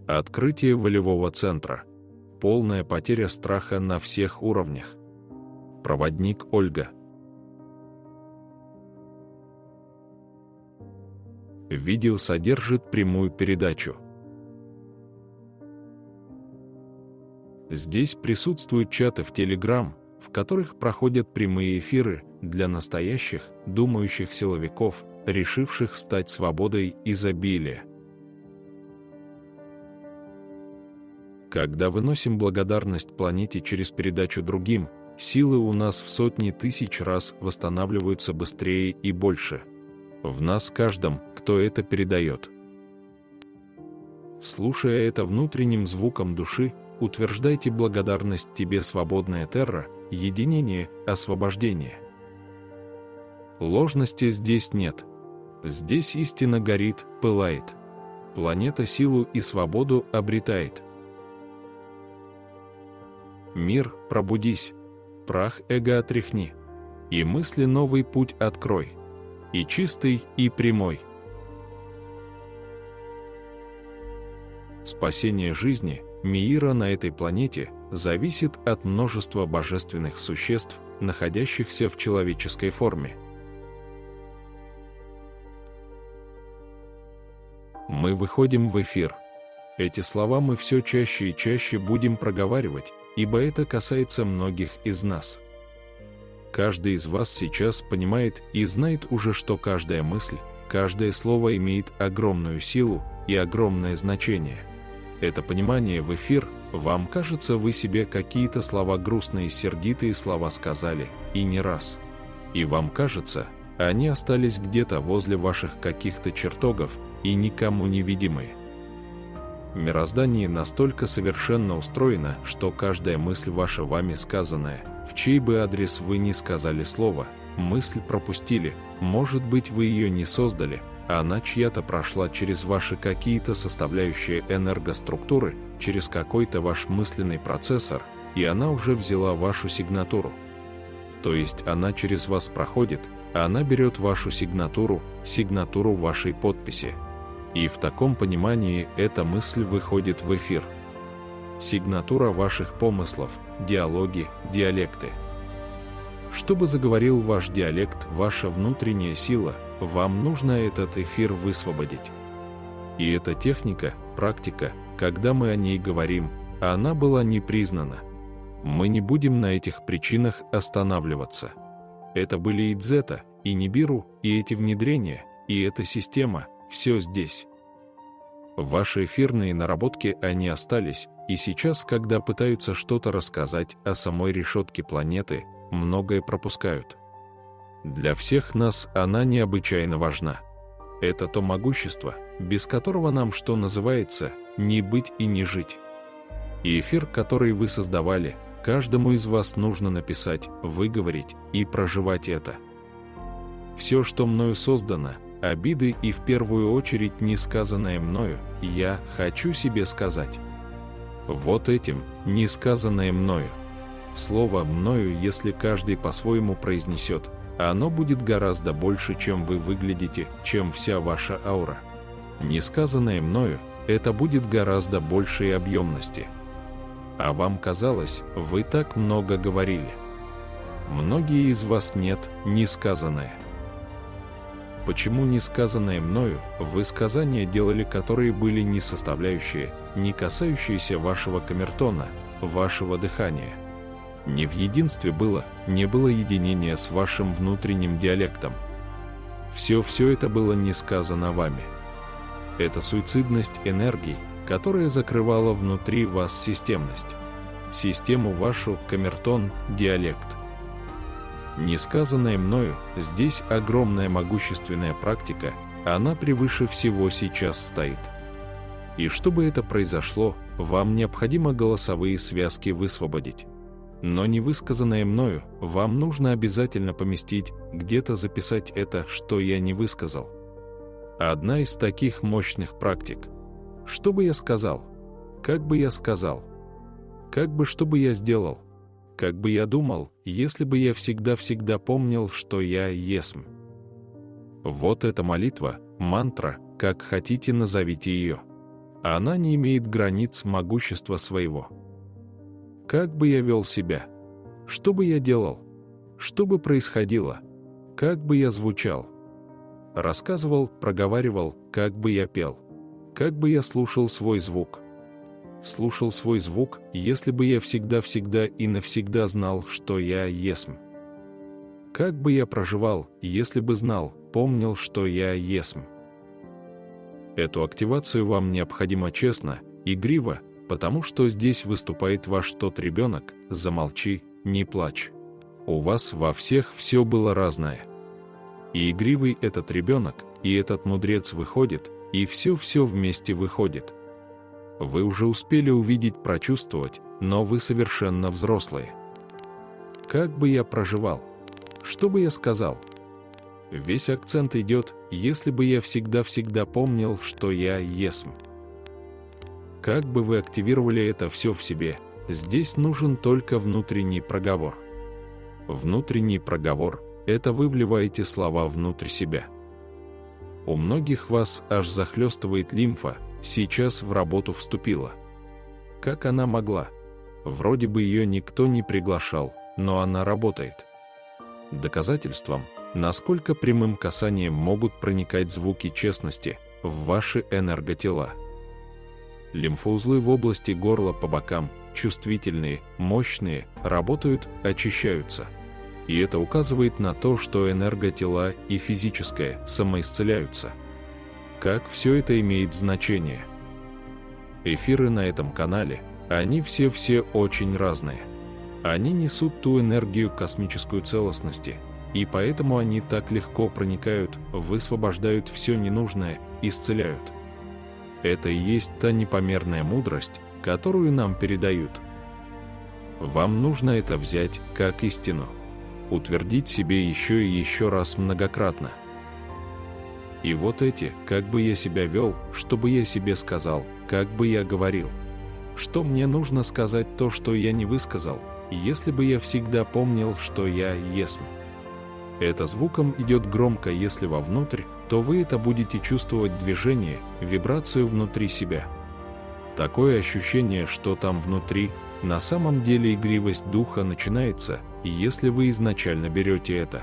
Открытие волевого центра. Полная потеря страха на всех уровнях. Проводник Ольга. Видео содержит прямую передачу. Здесь присутствуют чаты в Telegram, в которых проходят прямые эфиры для настоящих, думающих силовиков, решивших стать свободой изобилия. Когда выносим благодарность планете через передачу другим, силы у нас в сотни тысяч раз восстанавливаются быстрее и больше. В нас каждом, кто это передает. Слушая это внутренним звуком души, утверждайте благодарность тебе, свободная Терра, единение, освобождение. Ложности здесь нет. Здесь истина горит, пылает. Планета силу и свободу обретает. Мир, пробудись, прах эго отряхни, и мысли новый путь открой, и чистый, и прямой. Спасение жизни, мира на этой планете зависит от множества божественных существ, находящихся в человеческой форме. Мы выходим в эфир. Эти слова мы все чаще и чаще будем проговаривать, ибо это касается многих из нас. Каждый из вас сейчас понимает и знает уже, что каждая мысль, каждое слово имеет огромную силу и огромное значение. Это понимание в эфир, вам кажется, вы себе какие-то слова грустные, сердитые слова сказали, и не раз. И вам кажется, они остались где-то возле ваших каких-то чертогов и никому не видимые. Мироздание настолько совершенно устроено, что каждая мысль ваша вами сказанная, в чей бы адрес вы ни сказали слово, мысль пропустили, может быть, вы ее не создали, а она чья-то прошла через ваши какие-то составляющие энергоструктуры, через какой-то ваш мысленный процессор, и она уже взяла вашу сигнатуру. То есть она через вас проходит, а она берет вашу сигнатуру, сигнатуру вашей подписи. И в таком понимании эта мысль выходит в эфир. Сигнатура ваших помыслов, диалоги, диалекты. Чтобы заговорил ваш диалект, ваша внутренняя сила, вам нужно этот эфир высвободить. И эта техника, практика, когда мы о ней говорим, она была не признана. Мы не будем на этих причинах останавливаться. Это были и Дзета, и Нибиру, и эти внедрения, и эта система, все здесь. Ваши эфирные наработки, они остались, и сейчас, когда пытаются что-то рассказать о самой решетке планеты, многое пропускают. Для всех нас она необычайно важна. Это то могущество, без которого нам, что называется, не быть и не жить. И эфир, который вы создавали, каждому из вас нужно написать, выговорить и проживать это. Все, что мною создано, обиды и в первую очередь несказанное мною, я хочу себе сказать. Вот этим, несказанное мною. Слово «мною», если каждый по-своему произнесет, оно будет гораздо больше, чем вы выглядите, чем вся ваша аура. Несказанное мною, это будет гораздо большей объемности. А вам казалось, вы так много говорили. Многие из вас нет несказанное. Почему несказанное мною, высказания делали, которые были не составляющие, не касающиеся вашего камертона, вашего дыхания? Не в единстве было, не было единения с вашим внутренним диалектом. Все это было не сказано вами. Это суицидность энергий, которая закрывала внутри вас системность. Систему вашу, камертон, диалект. Несказанное мною, здесь огромная могущественная практика, она превыше всего сейчас стоит. И чтобы это произошло, вам необходимо голосовые связки высвободить. Но невысказанное мною, вам нужно обязательно поместить, где-то записать это, что я не высказал. Одна из таких мощных практик. Что бы я сказал? Как бы я сказал? Как бы, что бы я сделал? Как бы я думал, если бы я всегда помнил, что я есмь. Вот эта молитва, мантра, как хотите назовите ее. Она не имеет границ могущества своего. Как бы я вел себя? Что бы я делал? Что бы происходило? Как бы я звучал? Рассказывал, проговаривал, как бы я пел? Как бы я слушал свой звук? Слушал свой звук, если бы я всегда и навсегда знал, что я есмь. Как бы я проживал, если бы знал, помнил, что я есмь. Эту активацию вам необходимо честно, игриво, потому что здесь выступает ваш тот ребенок. Замолчи, не плачь. У вас во всех все было разное. И игривый этот ребенок, и этот мудрец выходит, и все вместе выходит. Вы уже успели увидеть, прочувствовать, но вы совершенно взрослые. Как бы я проживал? Что бы я сказал? Весь акцент идет, если бы я всегда помнил, что я есмь. Как бы вы активировали это все в себе, здесь нужен только внутренний проговор. Внутренний проговор – это вы вливаете слова внутрь себя. У многих вас аж захлестывает лимфа, сейчас в работу вступила. Как она могла? Вроде бы ее никто не приглашал, но она работает. Доказательством, насколько прямым касанием могут проникать звуки честности в ваши энерготела. Лимфоузлы в области горла по бокам, чувствительные, мощные, работают, очищаются. И это указывает на то, что энерготела и физическое самоисцеляются. Как все это имеет значение? Эфиры на этом канале, они все очень разные. Они несут ту энергию космической целостности, и поэтому они так легко проникают, высвобождают все ненужное, исцеляют. Это и есть та непомерная мудрость, которую нам передают. Вам нужно это взять как истину, утвердить себе еще и еще раз многократно. И вот эти, как бы я себя вел, что бы я себе сказал, как бы я говорил. Что мне нужно сказать то, что я не высказал, если бы я всегда помнил, что я есмь. Это звуком идет громко, если вовнутрь, то вы это будете чувствовать движение, вибрацию внутри себя. Такое ощущение, что там внутри, на самом деле игривость духа начинается, если вы изначально берете это.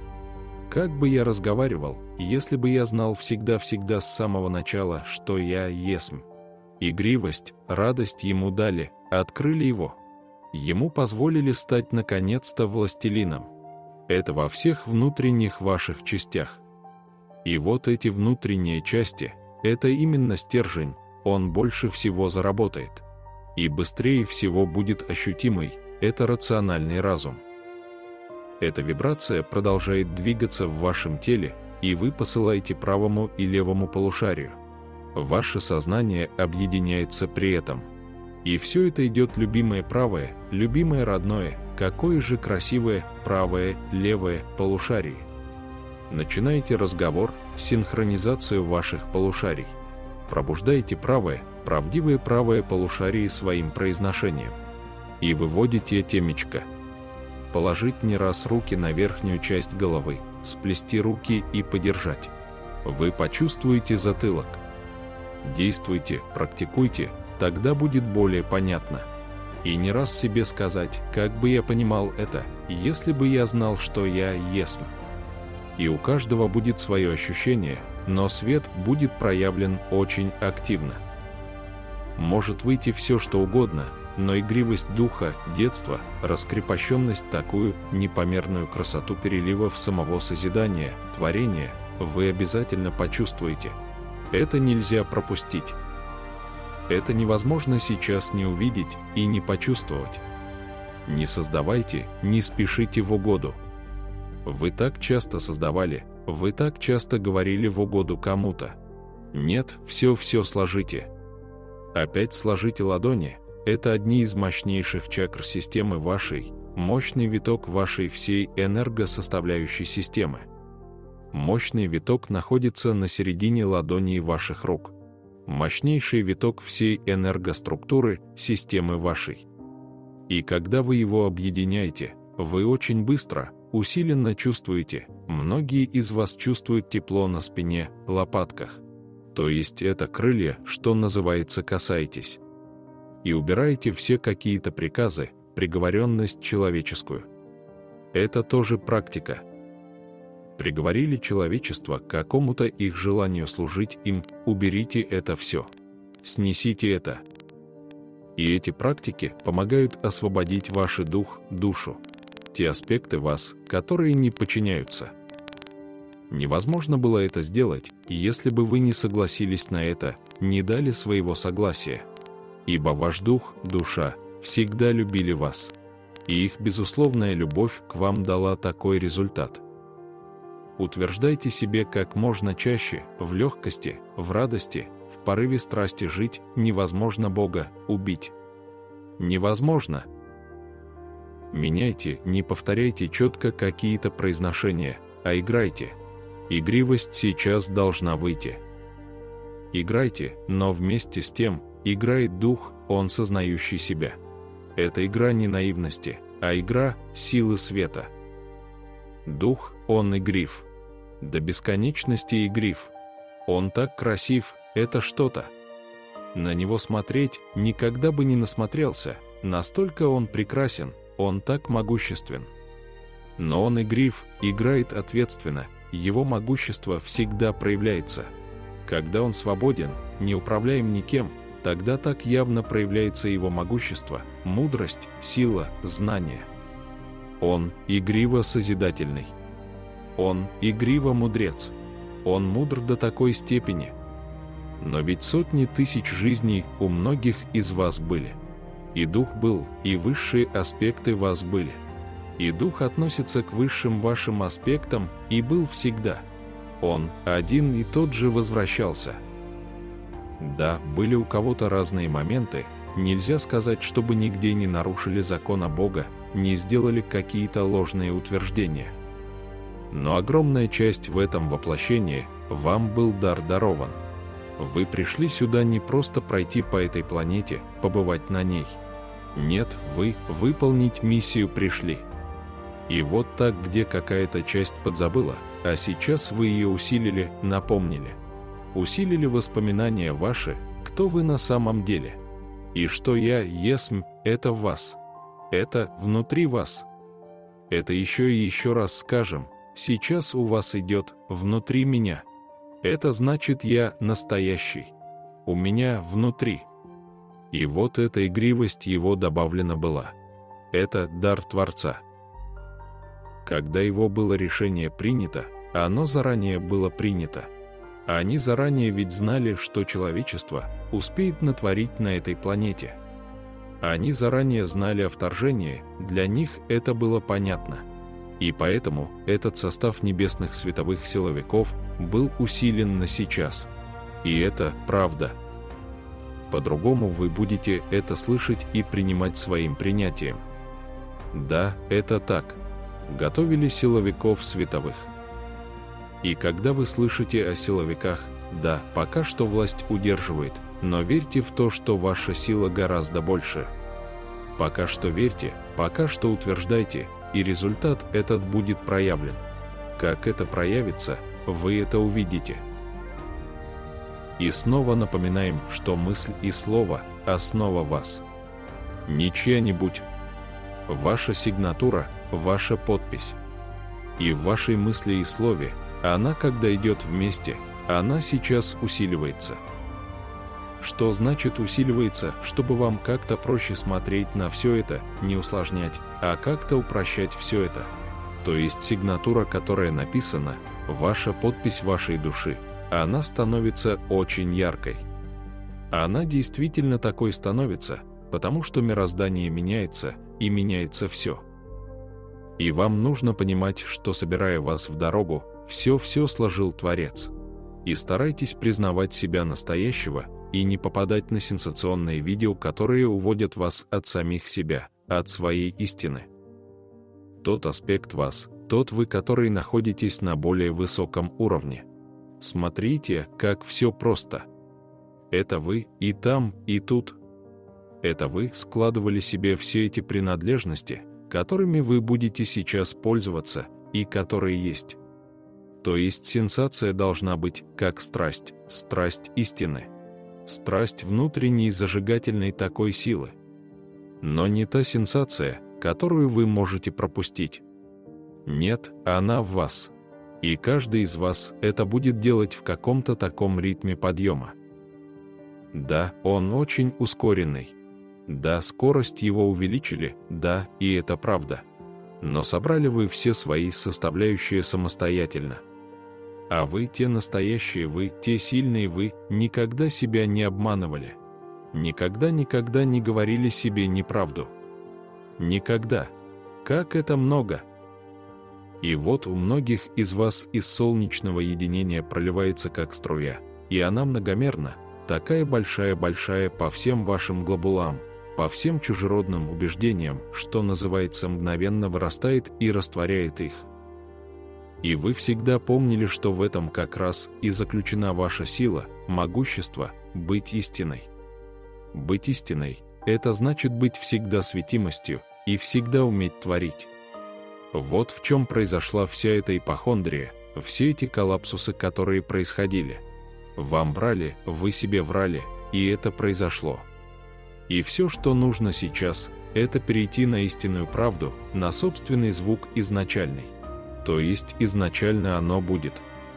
Как бы я разговаривал, если бы я знал всегда с самого начала, что я есмь. Игривость, радость ему дали, открыли его. Ему позволили стать наконец-то властелином. Это во всех внутренних ваших частях. И вот эти внутренние части – это именно стержень, он больше всего заработает. И быстрее всего будет ощутимый – это рациональный разум. Эта вибрация продолжает двигаться в вашем теле, и вы посылаете правому и левому полушарию. Ваше сознание объединяется при этом. И все это идет любимое правое, любимое родное, какое же красивое правое, левое полушарие. Начинайте разговор, синхронизацию ваших полушарий. Пробуждайте правое, правдивое правое полушарие своим произношением. И выводите темечко. Положить не раз руки на верхнюю часть головы, сплести руки и подержать. Вы почувствуете затылок. Действуйте, практикуйте, тогда будет более понятно. И не раз себе сказать, как бы я понимал это, если бы я знал, что я есмь. И у каждого будет свое ощущение, но свет будет проявлен очень активно. Может выйти все, что угодно, но игривость духа, детство, раскрепощенность, такую непомерную красоту переливов самого созидания, творения, вы обязательно почувствуете. Это нельзя пропустить. Это невозможно сейчас не увидеть и не почувствовать. Не создавайте, не спешите в угоду. Вы так часто создавали, вы так часто говорили в угоду кому-то. Нет, все сложите. Опять сложите ладони, это одни из мощнейших чакр системы вашей, мощный виток вашей всей энергосоставляющей системы. Мощный виток находится на середине ладоней ваших рук. Мощнейший виток всей энергоструктуры системы вашей. И когда вы его объединяете, вы очень быстро, усиленно чувствуете, многие из вас чувствуют тепло на спине, лопатках. То есть это крылья, что называется, касаетесь. И убираете все какие-то приказы, приговоренность человеческую. Это тоже практика. Приговорили человечество к какому-то их желанию служить им, уберите это все. Снесите это. И эти практики помогают освободить ваш дух, душу, те аспекты вас, которые не подчиняются. Невозможно было это сделать, если бы вы не согласились на это, не дали своего согласия. Ибо ваш дух, душа, всегда любили вас. И их безусловная любовь к вам дала такой результат. Утверждайте себе как можно чаще, в легкости, в радости, в порыве страсти жить, невозможно Бога убить. Невозможно. Меняйте, не повторяйте четко какие-то произношения, а играйте. Игривость сейчас должна выйти. Играйте, но вместе с тем играет дух, он сознающий себя. Это игра не наивности, а игра силы света. Дух, он игрив. До бесконечности игрив. Он так красив, это что-то. На него смотреть никогда бы не насмотрелся, настолько он прекрасен, он так могуществен. Но он игрив, играет ответственно, его могущество всегда проявляется. Когда он свободен, не управляем никем, тогда так явно проявляется его могущество, мудрость, сила, знание. Он игриво созидательный. Он игриво мудрец. Он мудр до такой степени. Но ведь сотни тысяч жизней у многих из вас были. И дух был, и высшие аспекты вас были. И дух относится к высшим вашим аспектам и был всегда. Он один и тот же возвращался. Да, были у кого-то разные моменты, нельзя сказать, чтобы нигде не нарушили закона Бога, не сделали какие-то ложные утверждения. Но огромная часть в этом воплощении вам был дар дарован. Вы пришли сюда не просто пройти по этой планете, побывать на ней. Нет, вы выполнить миссию пришли. И вот так, где какая-то часть подзабыла, а сейчас вы ее усилили, напомнили. Усилили воспоминания ваши, кто вы на самом деле. И что я есмь, это в вас. Это внутри вас. Это еще и еще раз скажем, сейчас у вас идет внутри меня. Это значит, я настоящий. У меня внутри. И вот эта игривость его добавлена была. Это дар Творца. Когда его было решение принято, оно заранее было принято. Они заранее ведь знали, что человечество успеет натворить на этой планете. Они заранее знали о вторжении, для них это было понятно. И поэтому этот состав небесных световых силовиков был усилен на сейчас. И это правда. По-другому вы будете это слышать и принимать своим принятием. Да, это так. Готовили силовиков световых. И когда вы слышите о силовиках, да, пока что власть удерживает, но верьте в то, что ваша сила гораздо больше. Пока что верьте, пока что утверждайте, и результат этот будет проявлен. Как это проявится, вы это увидите. И снова напоминаем, что мысль и слово – основа вас. Не чья-нибудь. Ваша сигнатура, ваша подпись. И в вашей мысли и слове, она, когда идет вместе, она сейчас усиливается. Что значит усиливается, чтобы вам как-то проще смотреть на все это, не усложнять, а как-то упрощать все это? То есть сигнатура, которая написана, ваша подпись вашей души, она становится очень яркой. Она действительно такой становится, потому что мироздание меняется, и меняется все. И вам нужно понимать, что, собирая вас в дорогу, все сложил Творец. И старайтесь признавать себя настоящего, и не попадать на сенсационные видео, которые уводят вас от самих себя, от своей истины. Тот аспект вас, тот вы, который находитесь на более высоком уровне. Смотрите, как все просто. Это вы и там, и тут. Это вы складывали себе все эти принадлежности, которыми вы будете сейчас пользоваться, и которые есть. То есть сенсация должна быть как страсть, страсть истины. Страсть внутренней зажигательной такой силы. Но не та сенсация, которую вы можете пропустить. Нет, она в вас. И каждый из вас это будет делать в каком-то таком ритме подъема. Да, он очень ускоренный. Да, скорость его увеличили, да, и это правда. Но собрали вы все свои составляющие самостоятельно. А вы, те настоящие вы, те сильные вы, никогда себя не обманывали. Никогда не говорили себе неправду. Никогда. Как это много! И вот у многих из вас из солнечного единения проливается как струя, и она многомерна, такая большая-большая по всем вашим глобулам, по всем чужеродным убеждениям, что называется, мгновенно вырастает и растворяет их. И вы всегда помнили, что в этом как раз и заключена ваша сила, могущество, быть истиной. Быть истиной – это значит быть всегда светимостью и всегда уметь творить. Вот в чем произошла вся эта ипохондрия, все эти коллапсусы, которые происходили. Вам врали, вы себе врали, и это произошло. И все, что нужно сейчас, это перейти на истинную правду, на собственный звук изначальный. То есть изначально оно будет.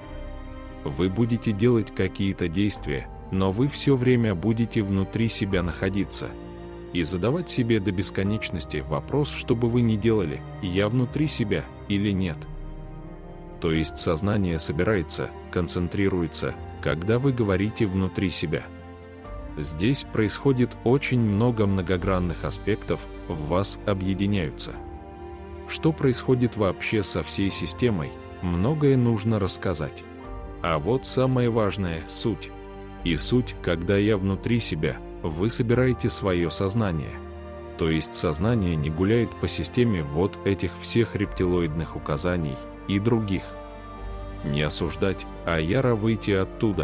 Вы будете делать какие-то действия, но вы все время будете внутри себя находиться. И задавать себе до бесконечности вопрос, что бы вы ни делали, я внутри себя или нет. То есть сознание собирается, концентрируется, когда вы говорите внутри себя. Здесь происходит очень много многогранных аспектов, в вас объединяются. Что происходит вообще со всей системой, многое нужно рассказать. А вот самое важное – суть. И суть, когда я внутри себя, вы собираете свое сознание. То есть сознание не гуляет по системе вот этих всех рептилоидных указаний и других. Не осуждать, а яро выйти оттуда.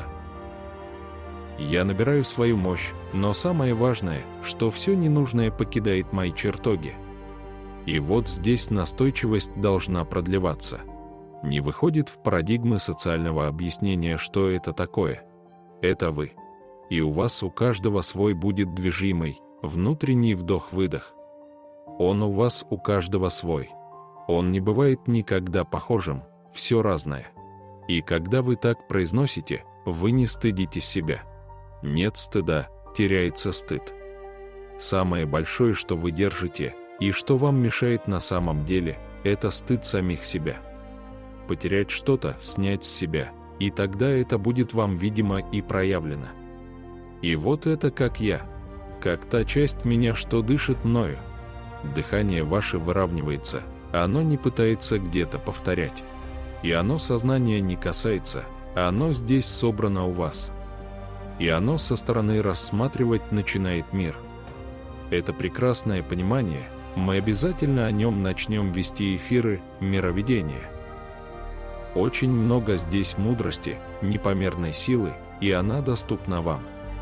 Я набираю свою мощь, но самое важное, что все ненужное покидает мои чертоги. И вот здесь настойчивость должна продлеваться. Не выходит в парадигмы социального объяснения, что это такое. Это вы. И у вас у каждого свой будет движимый, внутренний вдох-выдох. Он у вас у каждого свой. Он не бывает никогда похожим, все разное. И когда вы так произносите, вы не стыдитесь себя. Нет стыда, теряется стыд. Самое большое, что вы держите, и что вам мешает на самом деле, это стыд самих себя. Потерять что-то, снять с себя, и тогда это будет вам видимо и проявлено. И вот это как я, как та часть меня, что дышит мною. Дыхание ваше выравнивается, оно не пытается где-то повторять. И оно сознание не касается, оно здесь собрано у вас. И оно со стороны рассматривать начинает мир. Это прекрасное понимание, мы обязательно о нем начнем вести эфиры мировидения. Очень много здесь мудрости, непомерной силы, и она доступна вам.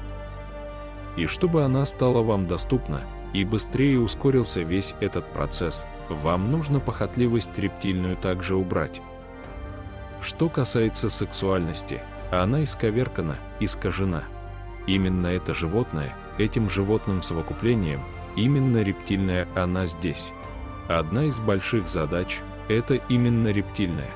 И чтобы она стала вам доступна, и быстрее ускорился весь этот процесс, вам нужно похотливость рептильную также убрать. Что касается сексуальности, она исковеркана, искажена. Именно это животное, этим животным совокуплением, именно рептильная она здесь. Одна из больших задач – это именно рептильная.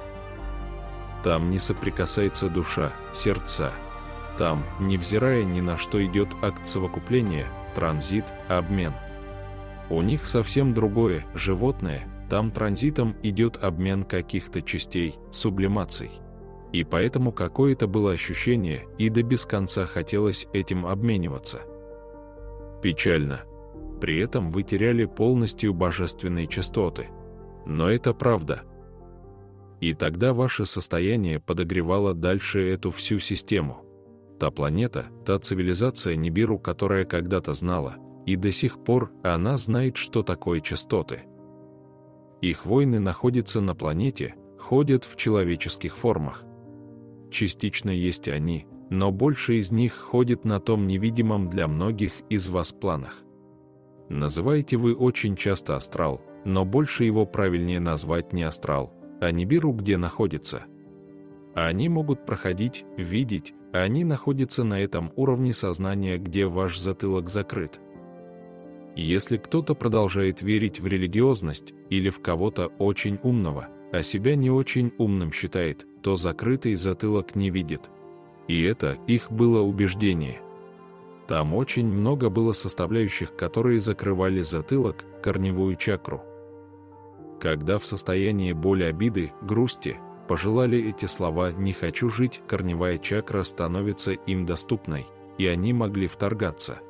Там не соприкасается душа, сердца. Там, невзирая ни на что, идет акт совокупления, транзит, обмен. У них совсем другое, животное, там транзитом идет обмен каких-то частей, сублимаций. И поэтому какое-то было ощущение, и до без конца хотелось этим обмениваться. Печально. При этом вы теряли полностью божественные частоты. Но это правда. И тогда ваше состояние подогревало дальше эту всю систему. Та планета, та цивилизация Нибиру, которая когда-то знала, и до сих пор она знает, что такое частоты. Их воины находятся на планете, ходят в человеческих формах. Частично есть они, но больше из них ходит на том невидимом для многих из вас планах. Называете вы очень часто астрал, но больше его правильнее назвать не астрал, а Нибиру, где находится. Они могут проходить, видеть, они находятся на этом уровне сознания, где ваш затылок закрыт. Если кто-то продолжает верить в религиозность или в кого-то очень умного, а себя не очень умным считает, то закрытый затылок не видит. И это их было убеждение. Там очень много было составляющих, которые закрывали затылок, корневую чакру. Когда в состоянии боли, обиды, грусти пожелали эти слова «не хочу жить», корневая чакра становится им доступной, и они могли вторгаться.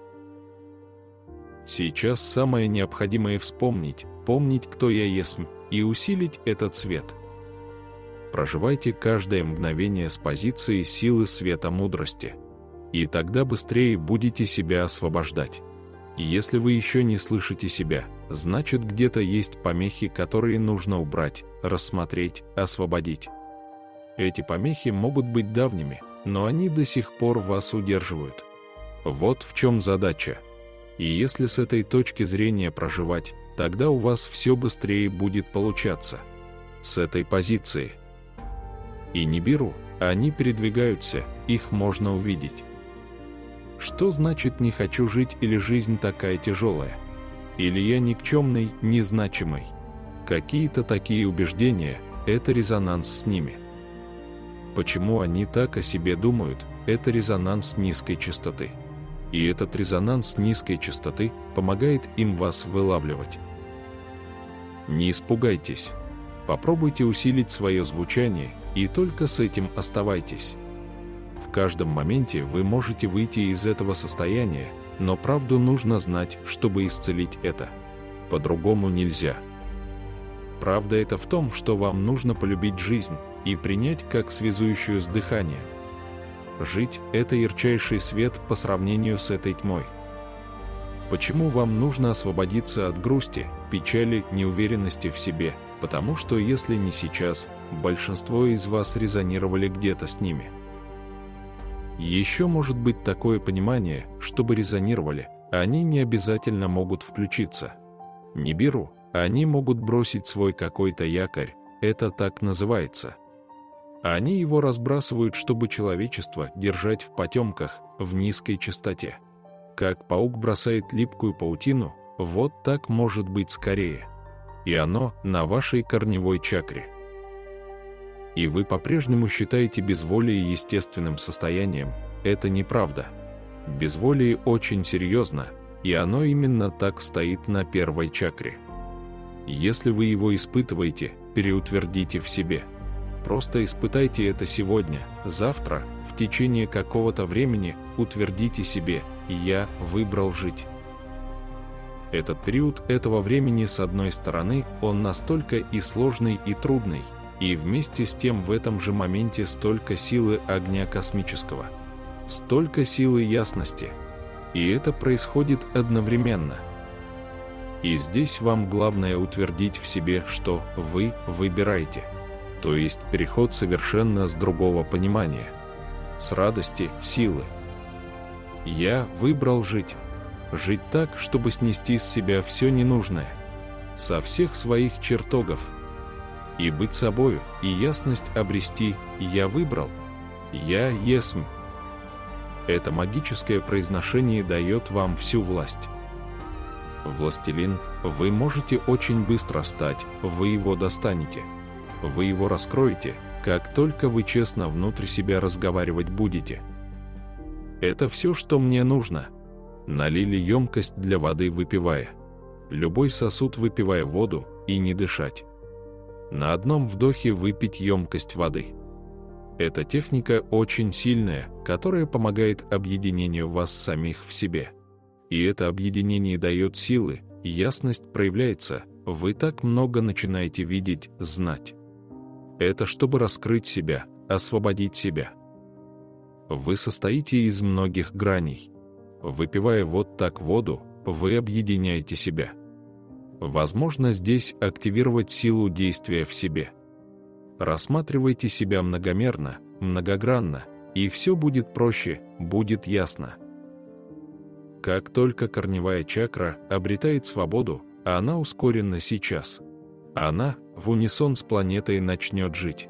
Сейчас самое необходимое вспомнить, помнить, кто я есть, и усилить этот свет. Проживайте каждое мгновение с позиции силы света мудрости. И тогда быстрее будете себя освобождать. И если вы еще не слышите себя, значит где-то есть помехи, которые нужно убрать, рассмотреть, освободить. Эти помехи могут быть давними, но они до сих пор вас удерживают. Вот в чем задача. И если с этой точки зрения проживать, тогда у вас все быстрее будет получаться. С этой позиции. И Нибиру, они передвигаются, их можно увидеть. Что значит «не хочу жить» или «жизнь такая тяжелая»? Или «я никчемный, незначимый»? Какие-то такие убеждения – это резонанс с ними. Почему они так о себе думают – это резонанс низкой частоты. И этот резонанс низкой частоты помогает им вас вылавливать. Не испугайтесь. Попробуйте усилить свое звучание, и только с этим оставайтесь. В каждом моменте вы можете выйти из этого состояния, но правду нужно знать, чтобы исцелить это. По-другому нельзя. Правда это в том, что вам нужно полюбить жизнь и принять как связующую с дыханием. Жить – это ярчайший свет по сравнению с этой тьмой. Почему вам нужно освободиться от грусти, печали, неуверенности в себе? Потому что если не сейчас, большинство из вас резонировали где-то с ними. Еще может быть такое понимание, чтобы резонировали, они не обязательно могут включиться. Нибиру, они могут бросить свой какой-то якорь, это так называется. Они его разбрасывают, чтобы человечество держать в потемках, в низкой частоте. Как паук бросает липкую паутину, вот так может быть скорее. И оно на вашей корневой чакре. И вы по-прежнему считаете безволие естественным состоянием, это неправда. Безволие очень серьезно, и оно именно так стоит на первой чакре. Если вы его испытываете, переутвердите в себе. Просто испытайте это сегодня, завтра, в течение какого-то времени, утвердите себе «Я выбрал жить». Этот период этого времени, с одной стороны, он настолько и сложный, и трудный, и вместе с тем в этом же моменте столько силы огня космического, столько силы ясности, и это происходит одновременно. И здесь вам главное утвердить в себе, что вы выбираете. То есть переход совершенно с другого понимания, с радости, силы. Я выбрал жить. Жить так, чтобы снести с себя все ненужное, со всех своих чертогов. И быть собою, и ясность обрести «Я выбрал», «Я есмь». Это магическое произношение дает вам всю власть. Властелин, вы можете очень быстро стать, вы его достанете. Вы его раскроете, как только вы честно внутрь себя разговаривать будете. Это все, что мне нужно. Налили емкость для воды, выпивая. Любой сосуд, выпивая воду, и не дышать. На одном вдохе выпить емкость воды. Эта техника очень сильная, которая помогает объединению вас самих в себе. И это объединение дает силы, ясность проявляется, вы так много начинаете видеть, знать. Это чтобы раскрыть себя, освободить себя. Вы состоите из многих граней. Выпивая вот так воду, вы объединяете себя. Возможно, здесь активировать силу действия в себе. Рассматривайте себя многомерно, многогранно, и все будет проще, будет ясно. Как только корневая чакра обретает свободу, она ускорена сейчас. Она в унисон с планетой начнет жить.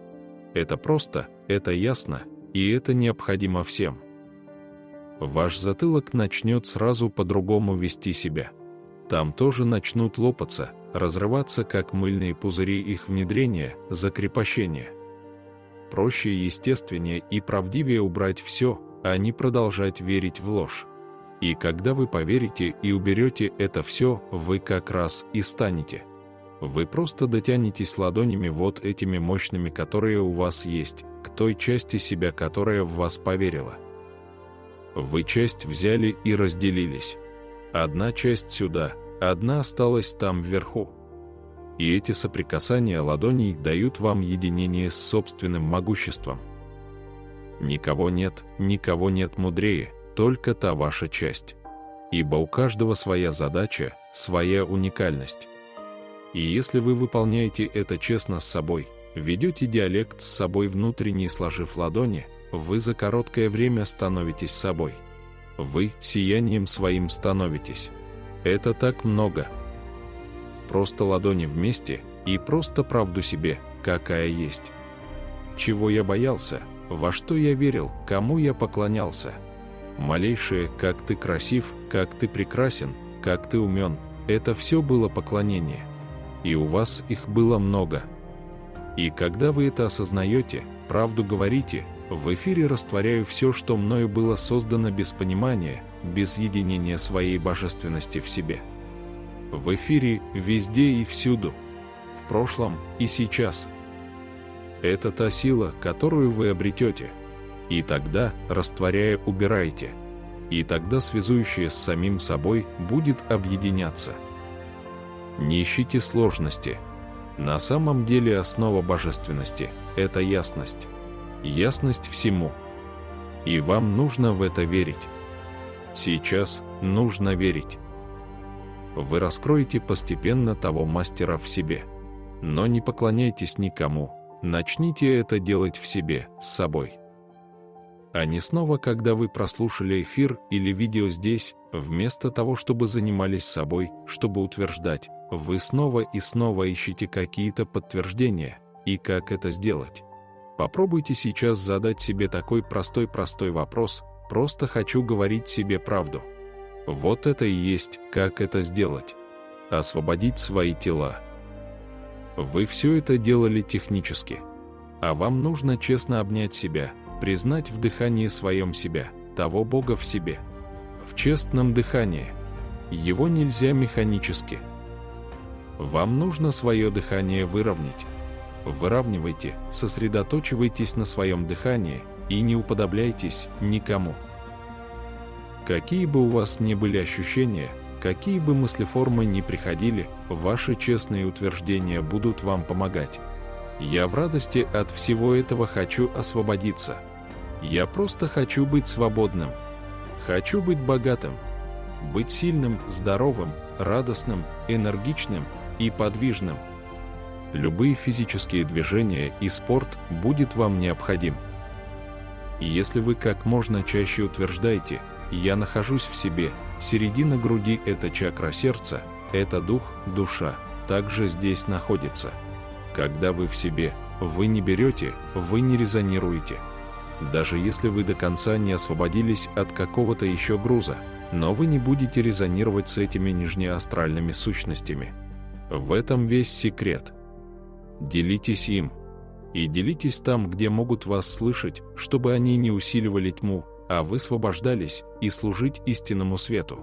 Это просто, это ясно, и это необходимо всем. Ваш затылок начнет сразу по-другому вести себя. Там тоже начнут лопаться, разрываться как мыльные пузыри их внедрения, закрепощения. Проще, естественнее и правдивее убрать все, а не продолжать верить в ложь. И когда вы поверите и уберете это все, вы как раз и станете. Вы просто дотянетесь ладонями вот этими мощными, которые у вас есть, к той части себя, которая в вас поверила. Вы часть взяли и разделились. Одна часть сюда, одна осталась там вверху. И эти соприкасания ладоней дают вам единение с собственным могуществом. Никого нет мудрее, только та ваша часть. Ибо у каждого своя задача, своя уникальность. И если вы выполняете это честно с собой, ведете диалект с собой внутренне, сложив ладони, вы за короткое время становитесь собой. Вы сиянием своим становитесь. Это так много. Просто ладони вместе и просто правду себе, какая есть. Чего я боялся, во что я верил, кому я поклонялся. Малейшее, как ты красив, как ты прекрасен, как ты умен, это все было поклонение. И у вас их было много. И когда вы это осознаете, правду говорите, в эфире растворяю все, что мною было создано без понимания, без единения своей божественности в себе. В эфире везде и всюду, в прошлом и сейчас. Это та сила, которую вы обретете. И тогда, растворяя, убираете. И тогда связующее с самим собой будет объединяться. Не ищите сложности. На самом деле основа божественности – это ясность. Ясность всему. И вам нужно в это верить. Сейчас нужно верить. Вы раскроете постепенно того мастера в себе. Но не поклоняйтесь никому, начните это делать в себе, с собой. А не снова, когда вы прослушали эфир или видео здесь, вместо того, чтобы занимались собой, чтобы утверждать, вы снова и снова ищете какие-то подтверждения, и как это сделать. Попробуйте сейчас задать себе такой простой вопрос, просто хочу говорить себе правду. Вот это и есть, как это сделать. Освободить свои тела. Вы все это делали технически. А вам нужно честно обнять себя, признать в дыхании своем себя, того Бога в себе. В честном дыхании. Его нельзя механически. Вам нужно свое дыхание выровнять. Выравнивайте, сосредоточивайтесь на своем дыхании и не уподобляйтесь никому. Какие бы у вас ни были ощущения, какие бы мыслеформы ни приходили, ваши честные утверждения будут вам помогать. Я в радости от всего этого хочу освободиться. Я просто хочу быть свободным. Хочу быть богатым. Быть сильным, здоровым, радостным, энергичным и подвижным. Любые физические движения и спорт будет вам необходим. И если вы как можно чаще утверждаете «Я нахожусь в себе», середина груди – это чакра сердца, это дух, душа, также здесь находится. Когда вы в себе, вы не берете, вы не резонируете. Даже если вы до конца не освободились от какого-то еще груза, но вы не будете резонировать с этими нижнеастральными сущностями. В этом весь секрет. Делитесь им. И делитесь там, где могут вас слышать, чтобы они не усиливали тьму, а вы освобождались и служить истинному свету.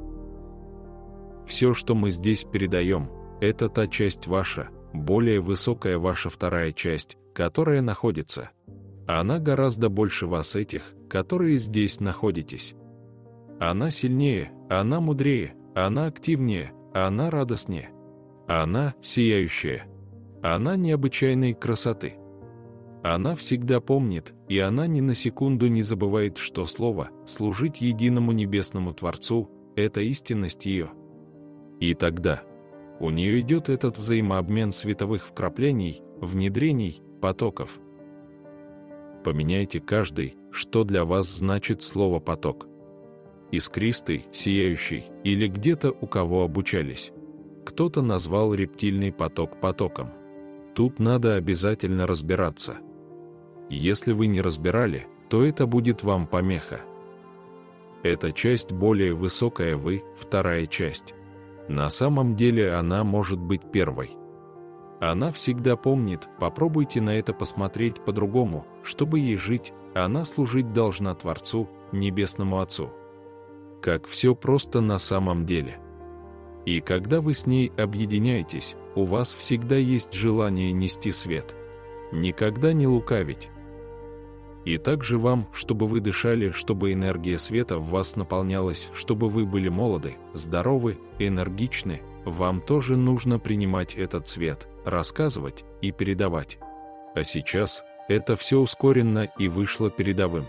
Все, что мы здесь передаем, это та часть ваша, более высокая ваша вторая часть, которая находится. Она гораздо больше вас этих, которые здесь находитесь. Она сильнее, она мудрее, она активнее, она радостнее. Она сияющая. Она необычайной красоты. Она всегда помнит, и она ни на секунду не забывает, что слово «служить единому небесному Творцу» — это истинность ее. И тогда у нее идет этот взаимообмен световых вкраплений, внедрений, потоков. Поменяйте каждый, что для вас значит слово «поток». Искристый, сияющий, или где-то у кого обучались. Кто-то назвал рептильный поток потоком. Тут надо обязательно разбираться. Если вы не разбирали, то это будет вам помеха. Эта часть более высокая, вы – вторая часть. На самом деле она может быть первой. Она всегда помнит, попробуйте на это посмотреть по-другому, чтобы ей жить, она служить должна Творцу, Небесному Отцу. Как все просто на самом деле. И когда вы с ней объединяетесь, у вас всегда есть желание нести свет. Никогда не лукавить. И также вам, чтобы вы дышали, чтобы энергия света в вас наполнялась, чтобы вы были молоды, здоровы, энергичны, вам тоже нужно принимать этот свет, рассказывать и передавать. А сейчас это все ускоренно и вышло передовым.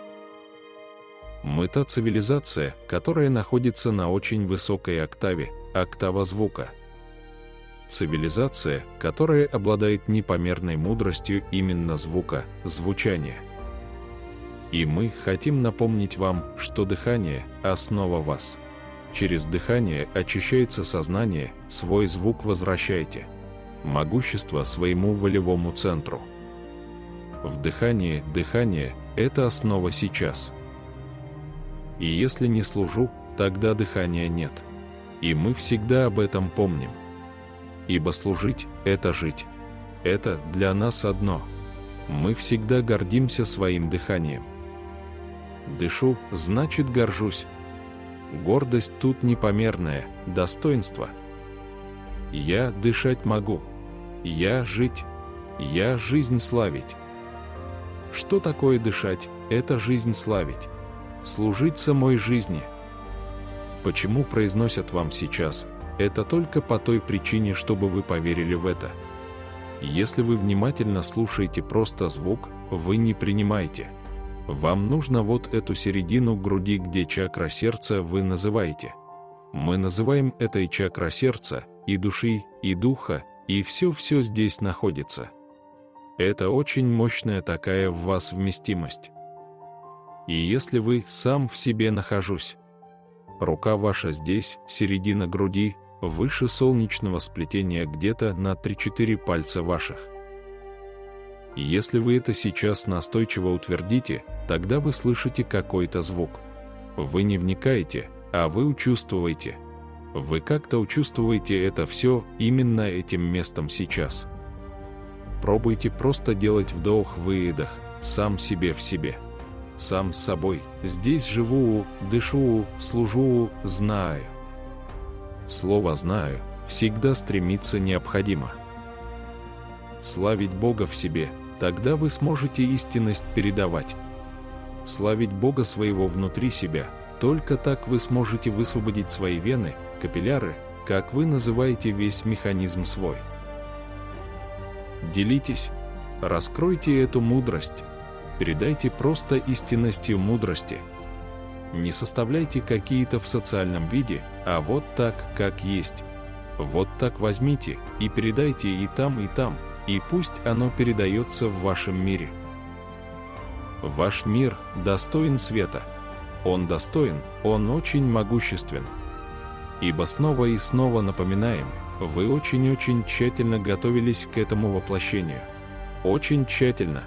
Мы та цивилизация, которая находится на очень высокой октаве, октава звука. Цивилизация, которая обладает непомерной мудростью именно звука, звучания. И мы хотим напомнить вам, что дыхание – основа вас. Через дыхание очищается сознание, свой звук возвращайте. Могущество своему волевому центру. Вдыхание, дыхание – это основа сейчас. И если не служу, тогда дыхания нет. И мы всегда об этом помним. Ибо служить – это жить. Это для нас одно. Мы всегда гордимся своим дыханием. Дышу, значит горжусь. Гордость тут непомерная, достоинство. Я дышать могу. Я жить. Я жизнь славить. Что такое дышать? Это жизнь славить. Служить самой жизни. Почему произносят вам сейчас? Это только по той причине, чтобы вы поверили в это. Если вы внимательно слушаете просто звук, вы не принимаете. Вам нужно вот эту середину груди, где чакра сердца вы называете. Мы называем этой чакра сердца, и души, и духа, и все здесь находится. Это очень мощная такая в вас вместимость. И если вы сам в себе нахожусь, рука ваша здесь, середина груди, выше солнечного сплетения где-то на 3-4 пальца ваших. И если вы это сейчас настойчиво утвердите, тогда вы слышите какой-то звук. Вы не вникаете, а вы учувствуете. Вы как-то учувствуете это все именно этим местом сейчас. Пробуйте просто делать вдох-выдох, сам себе в себе. Сам с собой, здесь живу, дышу, служу, знаю. Слово «знаю» всегда стремиться необходимо. Славить Бога в себе, тогда вы сможете истинность передавать. Славить Бога своего внутри себя, только так вы сможете высвободить свои вены, капилляры, как вы называете весь механизм свой. Делитесь, раскройте эту мудрость, передайте просто истинностью мудрости. Не составляйте какие-то в социальном виде, а вот так, как есть. Вот так возьмите и передайте и там, и пусть оно передается в вашем мире. Ваш мир достоин света. Он достоин, он очень могуществен. Ибо снова и снова напоминаем, вы очень-очень тщательно готовились к этому воплощению. Очень тщательно.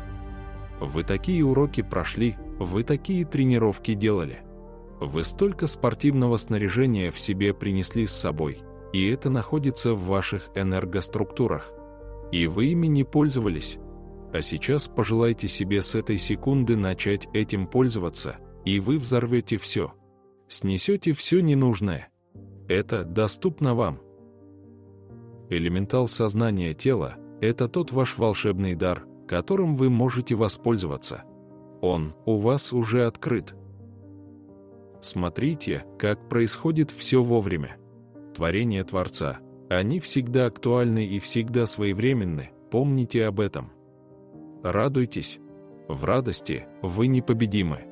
Вы такие уроки прошли, вы такие тренировки делали. Вы столько спортивного снаряжения в себе принесли с собой, и это находится в ваших энергоструктурах. И вы ими не пользовались. А сейчас пожелайте себе с этой секунды начать этим пользоваться, и вы взорвете все. Снесете все ненужное. Это доступно вам. Элементал сознания тела – это тот ваш волшебный дар, которым вы можете воспользоваться. Он у вас уже открыт. Смотрите, как происходит все вовремя. Творения Творца, они всегда актуальны и всегда своевременны, помните об этом. Радуйтесь. В радости вы непобедимы.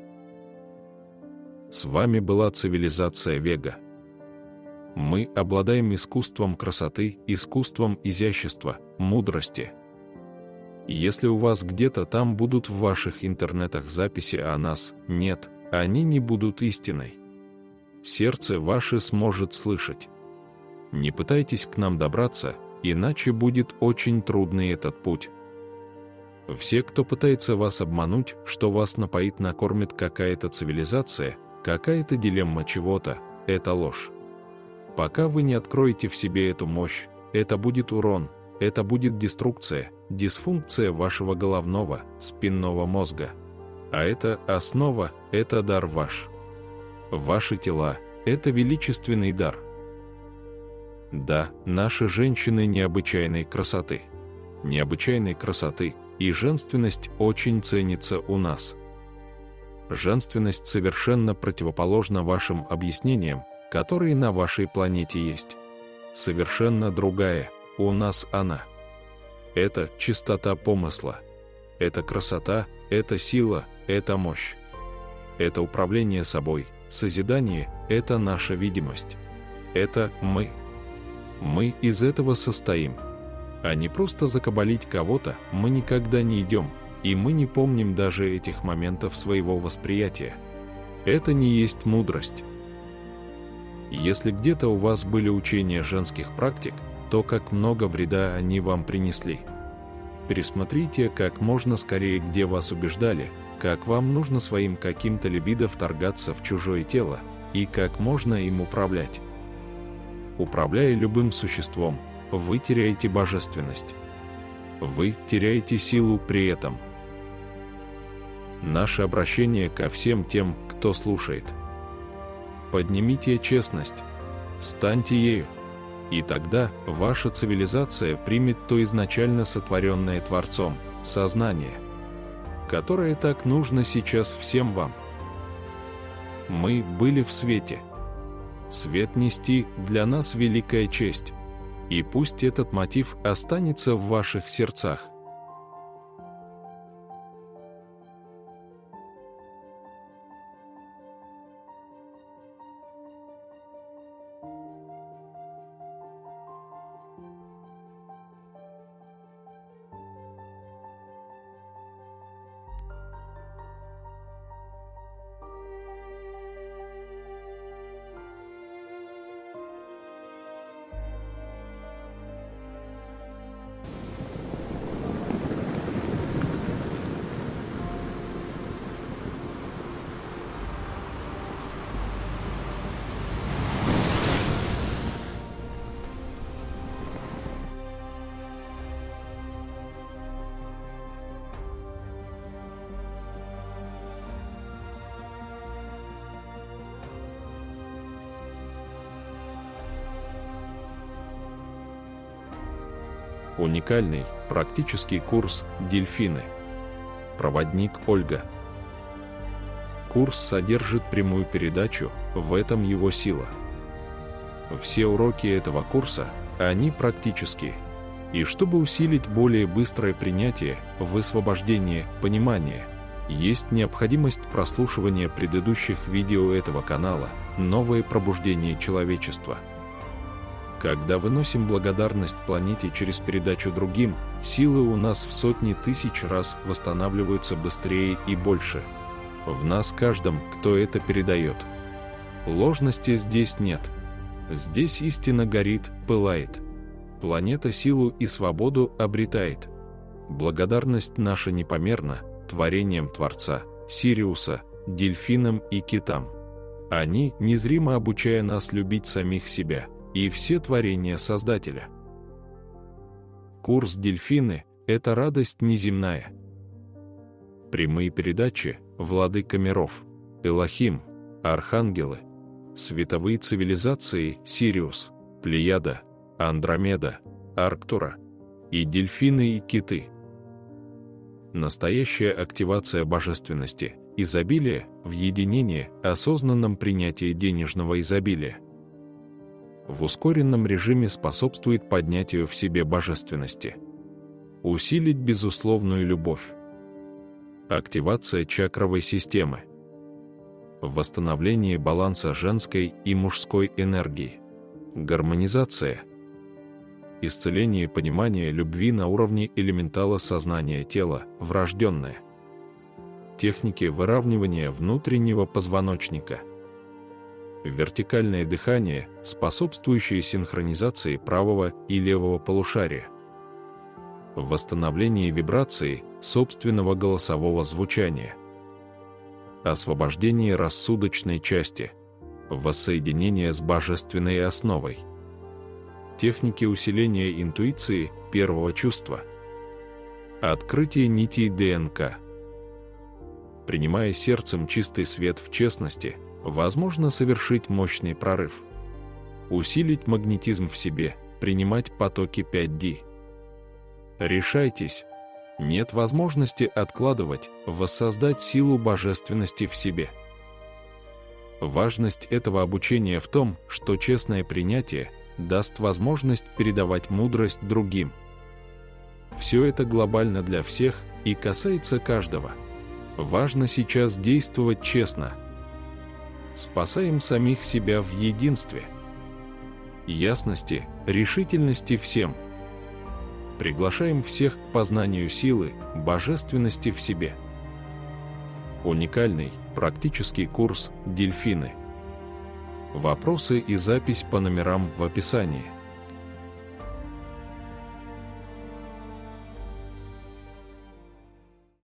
С вами была цивилизация Вега. Мы обладаем искусством красоты, искусством изящества, мудрости. Если у вас где-то там будут в ваших интернетах записи о нас, нет, они не будут истиной. Сердце ваше сможет слышать. Не пытайтесь к нам добраться, иначе будет очень трудный этот путь. Все, кто пытается вас обмануть, что вас напоит, накормит какая-то цивилизация, какая-то дилемма чего-то, это ложь. Пока вы не откроете в себе эту мощь, это будет урон, это будет деструкция, дисфункция вашего головного, спинного мозга. А это основа, это дар ваш. Ваши тела – это величественный дар. Да, наши женщины необычайной красоты. Необычайной красоты, и женственность очень ценится у нас. Женственность совершенно противоположна вашим объяснениям, которые на вашей планете есть. Совершенно другая, у нас она. Это чистота помысла. Это красота, это сила, это мощь. Это управление собой, созидание, это наша видимость. Это мы. Мы из этого состоим. А не просто закабалить кого-то мы никогда не идем, и мы не помним даже этих моментов своего восприятия. Это не есть мудрость. Если где-то у вас были учения женских практик, то как много вреда они вам принесли. Пересмотрите как можно скорее, где вас убеждали, как вам нужно своим каким-то либидо вторгаться в чужое тело, и как можно им управлять. Управляя любым существом, вы теряете божественность. Вы теряете силу при этом. Наше обращение ко всем тем, кто слушает. Поднимите честность, станьте ею, и тогда ваша цивилизация примет то изначально сотворенное Творцом сознание, которое так нужно сейчас всем вам. Мы были в свете. Свет нести для нас великая честь, и пусть этот мотив останется в ваших сердцах. Уникальный, практический курс «Дельфины». Проводник Ольга. Курс содержит прямую передачу, в этом его сила. Все уроки этого курса, они практические. И чтобы усилить более быстрое принятие, высвобождение, понимание, есть необходимость прослушивания предыдущих видео этого канала «Новое пробуждение человечества». Когда выносим благодарность планете через передачу другим, силы у нас в сотни тысяч раз восстанавливаются быстрее и больше. В нас каждом, кто это передает. Ложности здесь нет. Здесь истина горит, пылает. Планета силу и свободу обретает. Благодарность наша непомерна творением Творца, Сириуса, дельфинам и китам. Они, незримо обучая нас любить самих себя и все творения Создателя. Курс «Дельфины» — это радость неземная. Прямые передачи «Владыка миров», Элохим, Архангелы, световые цивилизации Сириус, Плеяда, Андромеда, Арктура и дельфины и киты. Настоящая активация божественности, изобилия в единении, осознанном принятии денежного изобилия. В ускоренном режиме способствует поднятию в себе божественности. Усилить безусловную любовь. Активация чакровой системы. Восстановление баланса женской и мужской энергии. Гармонизация. Исцеление понимания любви на уровне элементала сознания тела, врожденное. Техники выравнивания внутреннего позвоночника. Вертикальное дыхание, способствующее синхронизации правого и левого полушария. восстановление вибрации собственного голосового звучания, освобождение рассудочной части, воссоединение с божественной основой, техники усиления интуиции первого чувства, открытие нитей ДНК. Принимая сердцем чистый свет в честности, возможно совершить мощный прорыв, усилить магнетизм в себе, принимать потоки 5D. Решайтесь. Нет возможности откладывать, воссоздать силу божественности в себе. Важность этого обучения в том, что честное принятие даст возможность передавать мудрость другим. Все это глобально для всех и касается каждого. Важно сейчас действовать честно. Спасаем самих себя в единстве. Ясности, решительности всем. Приглашаем всех к познанию силы, божественности в себе. Уникальный, практический курс «Дельфины». Вопросы и запись по номерам в описании.